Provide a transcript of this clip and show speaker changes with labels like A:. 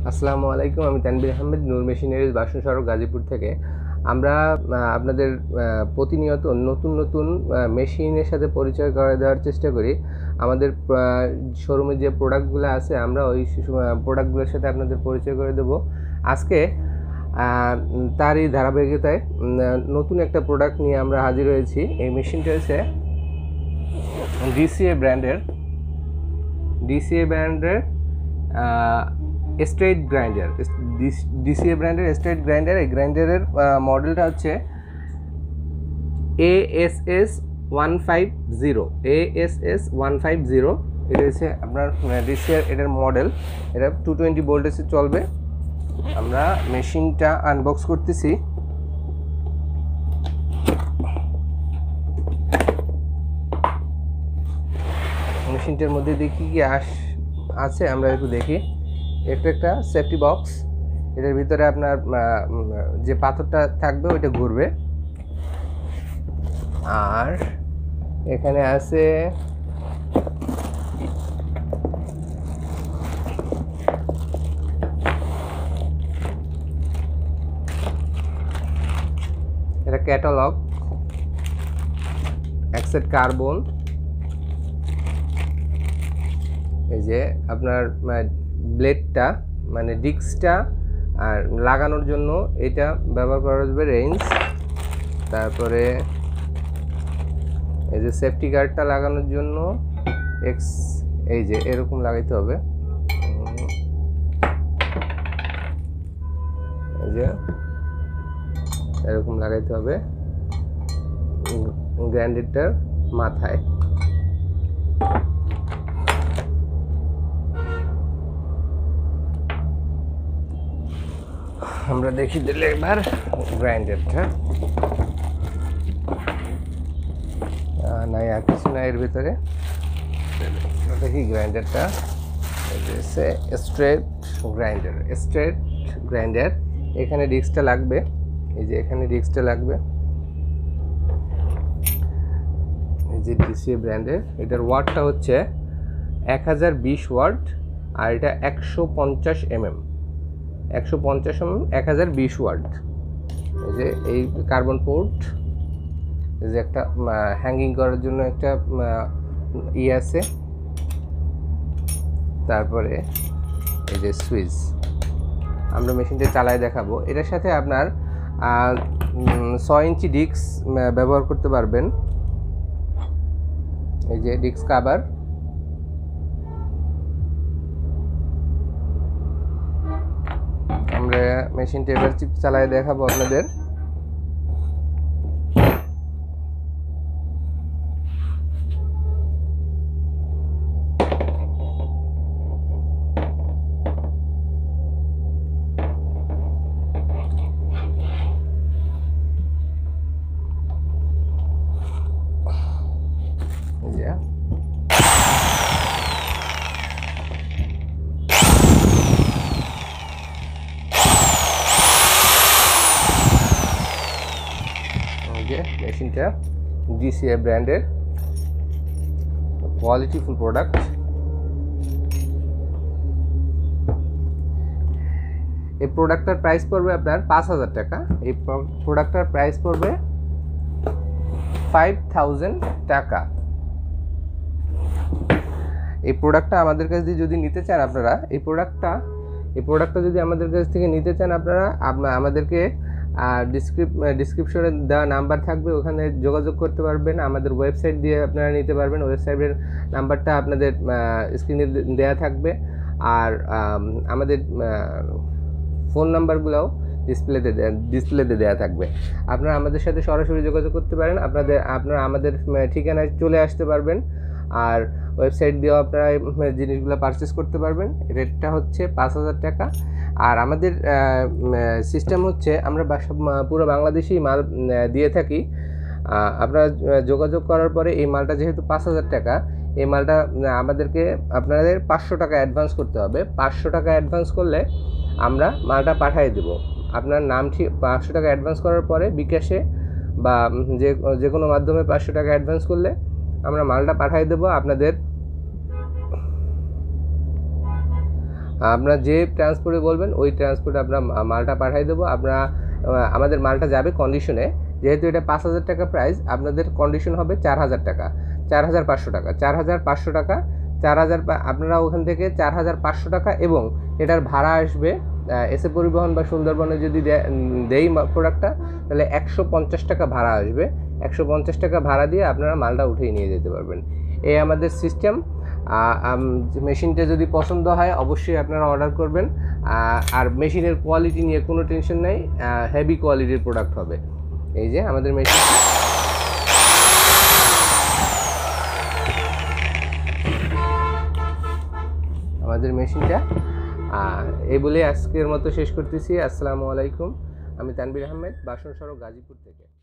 A: আসসালামু আলাইকুম। আমি তানভীর আহমেদ, নূর মেশিনারিজ, বাসন সড়ক, গাজীপুর থেকে। আমরা আপনাদের প্রতিনিয়ত নতুন নতুন মেশিনের সাথে পরিচয় করে দেওয়ার চেষ্টা করি। আমাদের শোরুমে যে প্রোডাক্টগুলো আছে আমরা ওই প্রোডাক্টগুলোর সাথে আপনাদের পরিচয় করে দেব। আজকে তারই ধারাবাহিকতায় নতুন একটা প্রোডাক্ট নিয়ে আমরা হাজির হয়েছি। এই মেশিনটা হচ্ছে ডিসিএ ব্র্যান্ডের স্ট্রেট গ্রাইন্ডার। ডিসিএ ব্র্যান্ডের স্ট্রেট গ্রাইন্ডার। এই গ্রাইন্ডারের মডেলটা হচ্ছে ASS 150। ASS 150 এটা হচ্ছে আপনার ডিসিএর এটার মডেল। এটা 220 ভোল্টেজে চলবে। আমরা মেশিনটা আনবক্স করতেছি। মেশিনটার মধ্যে দেখি কি আছে আমরা একটু দেখি। একটা সেফটি বক্স, এটার ভিতরে আপনার যে পাথরটা থাকবে ওইটা ঘুরবে। আর এখানে আছে এটা ক্যাটালগ, অ্যাক্সেট কার্বন। এই যে আপনার ব্লেডটা মানে ডিস্কটা আর লাগানোর জন্য এটা ব্যবহার করা যাবে রেঞ্জ। তারপরে এই যে সেফটি গার্ডটা লাগানোর জন্য এই যে এরকম লাগাইতে হবে। এই যে এরকম লাগাইতে হবে গ্রাইন্ডারটার মাথায়। আমরা দেখি দিলে এবার গ্রাইন্ডারটা নাই, আর কিছু নাই এর ভিতরে। দেখি গ্রাইন্ডারটা স্ট্রেট গ্রাইন্ডার। এখানে ডিস্কটা লাগবে, এই যে এখানে ডিস্কটা লাগবে। এই যে ডিসিএ ব্র্যান্ডের, এটার ওয়াটটা হচ্ছে 1020 ওয়াট, আর এটা 150 mm। 1020 ওয়াট। এই যে এই কার্বন পোর্ট, এই যে একটা হ্যাঙ্গিং করার জন্য একটা আছে। তারপরে এই যে সুইচ। আমরা মেশিনটা চালায় দেখাবো। এটার সাথে আপনার 6 ইঞ্চি ডিস্ক ব্যবহার করতে পারবেন। এই যে ডিস্ক কাভার। আমরা মেশিনটা এবার চালায় দেখাবো আপনাদের। মেশিনটা ডিসিএ ব্র্যান্ডের কোয়ালিটিফুল প্রোডাক্ট। এই প্রোডাক্টটার প্রাইস পড়বে আপনার 5000 টাকা। এই প্রোডাক্টটার প্রাইস পড়বে 5000 টাকা। এই প্রোডাক্টটা আমাদের কাছ থেকে যদি নিতে চান আপনারা, এই প্রোডাক্টটা যদি আমাদের কাছ থেকে নিতে চান আপনারা আমাদেরকে ডিসক্রিপশনে দেওয়া নাম্বার থাকবে, ওখানে যোগাযোগ করতে পারবেন। আমাদের ওয়েবসাইট দিয়ে আপনারা নিতে পারবেন। ওয়েবসাইটের নাম্বারটা আপনাদের স্ক্রিনে দেওয়া থাকবে। আর আমাদের ফোন নাম্বারগুলোও ডিসপ্লেতে দেওয়া থাকবে। আপনারা আমাদের সাথে সরাসরি যোগাযোগ করতে পারেন। আপনারা আমাদের ঠিকানায় চলে আসতে পারবেন। আর ওয়েবসাইট দিয়েও আপনারা জিনিসগুলো পারচেস করতে পারবেন। রেটটা হচ্ছে 5000 টাকা। আর আমাদের সিস্টেম হচ্ছে আমরা পুরো বাংলাদেশেই মাল দিয়ে থাকি। আপনারা যোগাযোগ করার পরে এই মালটা যেহেতু 5000 টাকা, এই মালটা আমাদেরকে আপনাদের 500 টাকা অ্যাডভান্স করতে হবে। 500 টাকা অ্যাডভান্স করলে আমরা মালটা পাঠিয়ে দেব। আপনার নাম ঠিক 500 টাকা অ্যাডভান্স করার পরে বিকাশে বা যে কোনো মাধ্যমে 500 টাকা অ্যাডভান্স করলে আমরা মালটা পাঠিয়ে দেব আপনাদের আপনারা যে ট্রান্সপোর্টে বলবেন ওই ট্রান্সপোর্টে আমরা মালটা পাঠিয়ে দেবো। আপনারা আমাদের মালটা যাবে কন্ডিশনে, যেহেতু এটা 5,000 টাকা প্রাইস, আপনাদের কন্ডিশন হবে 4,000 টাকা, 4,500 টাকা, 4,500 টাকা, 4,000 আপনারা ওখান থেকে 4,500 টাকা, এবং এটার ভাড়া আসবে এসএ পরিবহন বা সুন্দরবনে যদি দেই প্রোডাক্টটা, তাহলে 150 টাকা ভাড়া আসবে। 150 টাকা ভাড়া দিয়ে আপনারা মালটা উঠিয়ে নিয়ে যেতে পারবেন। এই আমাদের সিস্টেম। মেশিনটা যদি পছন্দ হয় অবশ্যই আপনারা অর্ডার করবেন। আর মেশিনের কোয়ালিটি নিয়ে কোনো টেনশন নেই, হেভি কোয়ালিটির প্রোডাক্ট হবে। এই যে আমাদের মেশিন, মেশিনটা এই বলে আজকের মতো শেষ করতেছি। আসসালামু আলাইকুম। আমি তানভীর আহমেদ, বাসন সড়ক, গাজীপুর থেকে।